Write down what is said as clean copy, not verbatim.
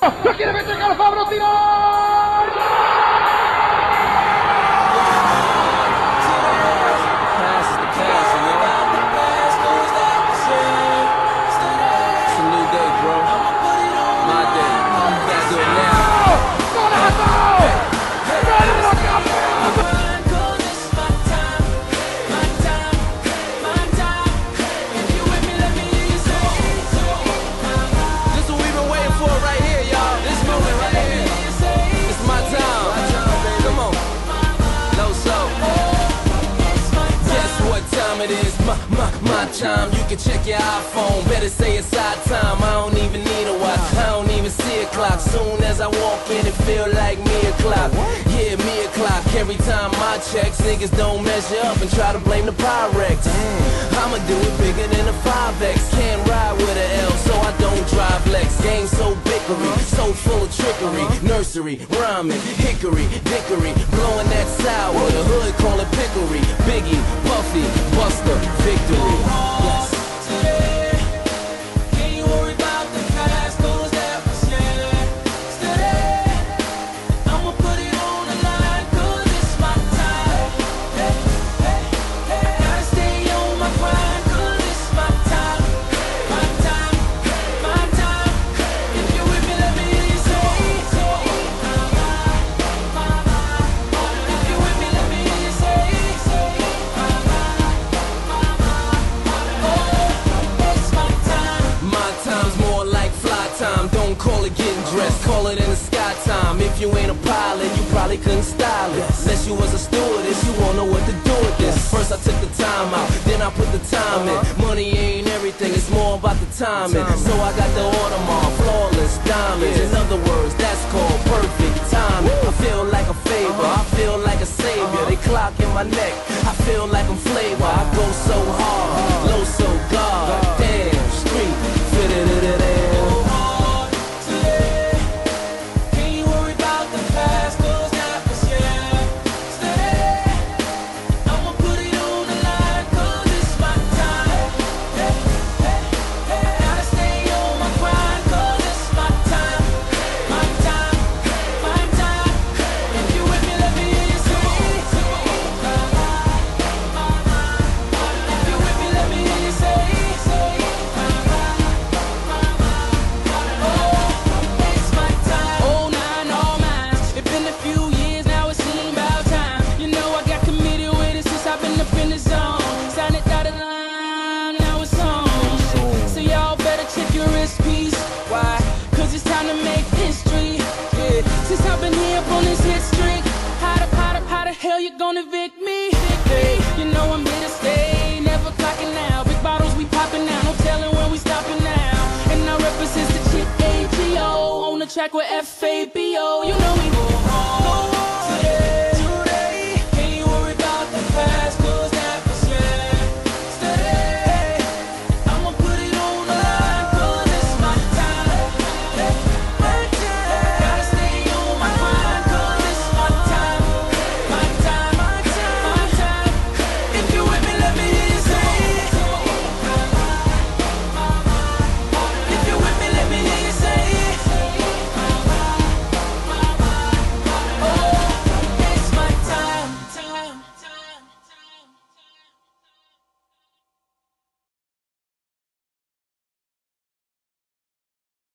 Lo quiere meter Calfabro, tiro. It is my time. You can check your iPhone. Better say it's our time. I don't even need a watch. I don't even see a clock. Soon as I walk in, it feel like me o'clock. Yeah, me o'clock. Every time I check, niggas don't measure up and try to blame the Pyrex. I'ma do it bigger than a 5X. Can't ride with an L, so I don't drive Lex. Game so bickery, so full of trickery. Nursery, rhyming, hickory, dickory, blowing that sour. The hood call it pickery. Biggie, Puffy, Buster, victory. Yes. Don't call it getting dressed, call it in the sky time. If you ain't a pilot, you probably couldn't style it. Unless you was a stewardess, you won't know what to do with this. First I took the time out, then I put the time in. Money ain't everything, it's more about the timing. So I got the Audemars, flawless diamonds. In other words, that's called perfect timing. I feel like a favor, I feel like a savior. They clock in my neck, I feel like I'm flavor. I go so hard, low so God. Damn, street, fit-it-it-it-it. Since I've been here up on this hit streak, how the hell you gonna evict me? Hey, you know I'm here to stay, never clocking out. Big bottles we popping now, no telling when we stopping now. And I represent the chick AGO on the track with FAB.